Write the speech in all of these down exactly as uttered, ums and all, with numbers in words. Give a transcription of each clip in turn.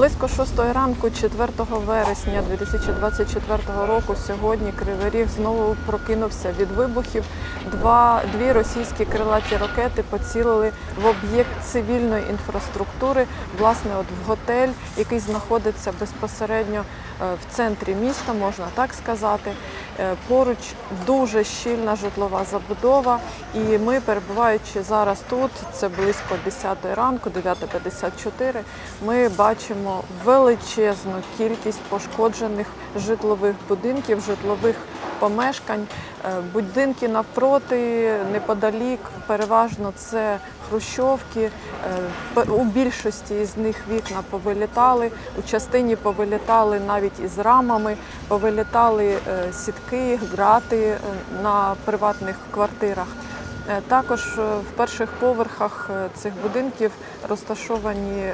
Близько шостої ранку, четвертого вересня дві тисячі двадцять четвертого року, сьогодні Кривий Ріг знову прокинувся від вибухів. Два, дві російські крилаті ракети поцілили в об'єкт цивільної інфраструктури, власне, от в готель, який знаходиться безпосередньо в центрі міста, можна так сказати. Поруч дуже щільна житлова забудова, і ми, перебуваючи зараз тут, це близько десятої ранку, дев'ята п'ятдесят чотири, ми бачимо величезну кількість пошкоджених житлових будинків, житлових помешкань. Будинки навпроти, неподалік, переважно це хрущовки. У більшості з них вікна повилітали, у частині повилітали навіть із рамами, повилітали сітки, грати на приватних квартирах. Також в перших поверхах цих будинків розташовані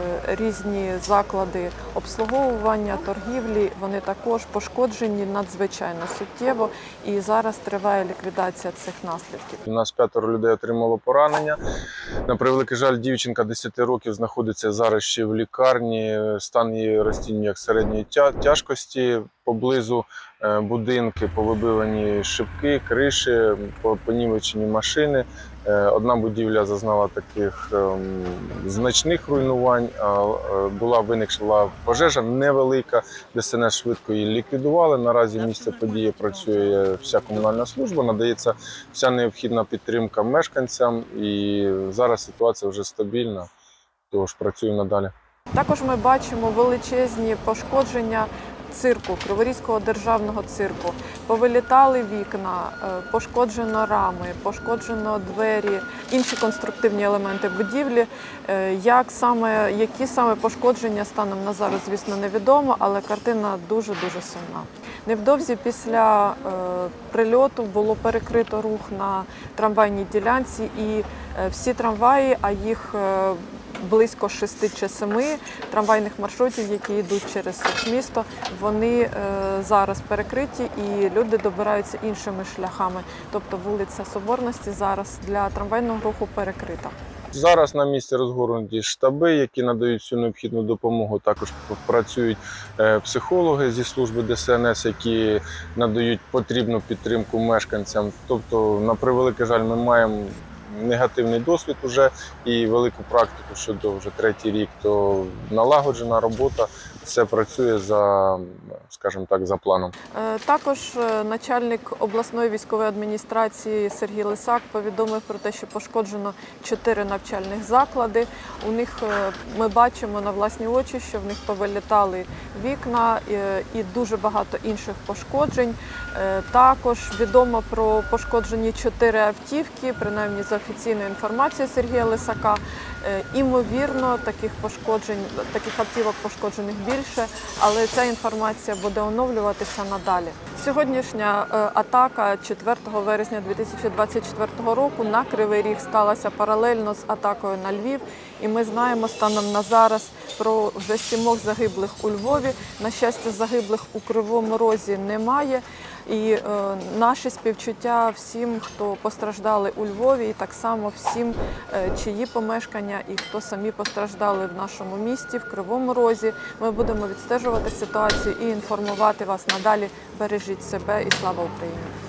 різні заклади обслуговування, торгівлі. Вони також пошкоджені надзвичайно суттєво, і зараз триває ліквідація цих наслідків. У нас п'ятеро людей отримало поранення. На превеликий жаль, дівчинка десяти років знаходиться зараз ще в лікарні. Стан її розцінює як середньої тяжкості. Поблизу будинки, повибивані шибки, криші, понівечені машини. Одна будівля зазнала таких значних руйнувань, була виникла пожежа невелика, ДСНС швидко її ліквідували. Наразі місце події працює вся комунальна служба, надається вся необхідна підтримка мешканцям, і зараз ситуація вже стабільна, тож працюємо надалі. Також ми бачимо величезні пошкодження цирку, Криворізького державного цирку. Повилітали вікна, пошкоджено рами, пошкоджено двері, інші конструктивні елементи будівлі. Як саме, які саме пошкодження станом на зараз, звісно, невідомо, але картина дуже-дуже сумна. Невдовзі після е, прильоту було перекрито рух на трамвайній ділянці, і е, всі трамваї, а їх е, близько шести чи семи трамвайних маршрутів, які йдуть через місто, вони е, зараз перекриті, і люди добираються іншими шляхами. Тобто вулиця Соборності зараз для трамвайного руху перекрита. Зараз на місці розгорнуті штаби, які надають всю необхідну допомогу. Також працюють психологи зі служби ДСНС, які надають потрібну підтримку мешканцям. Тобто, на превеликий жаль, ми маємо негативний досвід уже і велику практику щодо вже третій рік, то налагоджена робота, все працює за, скажімо так, за планом. Також начальник обласної військової адміністрації Сергій Лисак повідомив про те, що пошкоджено чотири навчальних заклади. У них ми бачимо на власні очі, що в них повилітали вікна і дуже багато інших пошкоджень. Також відомо про пошкоджені чотири автівки, принаймні за офіційною інформацією Сергія Лисака. Імовірно, таких пошкоджень, таких автівок пошкоджених більше, але ця інформація буде оновлюватися надалі. Сьогоднішня атака четвертого вересня дві тисячі двадцять четвертого року на Кривий Ріг сталася паралельно з атакою на Львів. І ми знаємо станом на зараз про вже сімох загиблих у Львові. На щастя, загиблих у Кривому Розі немає. І е, наші співчуття всім, хто постраждали у Львові, і так само всім, е, чиї помешкання і хто самі постраждали в нашому місті, в Кривому Розі. Ми будемо відстежувати ситуацію і інформувати вас надалі. Бережіть себе і слава Україні!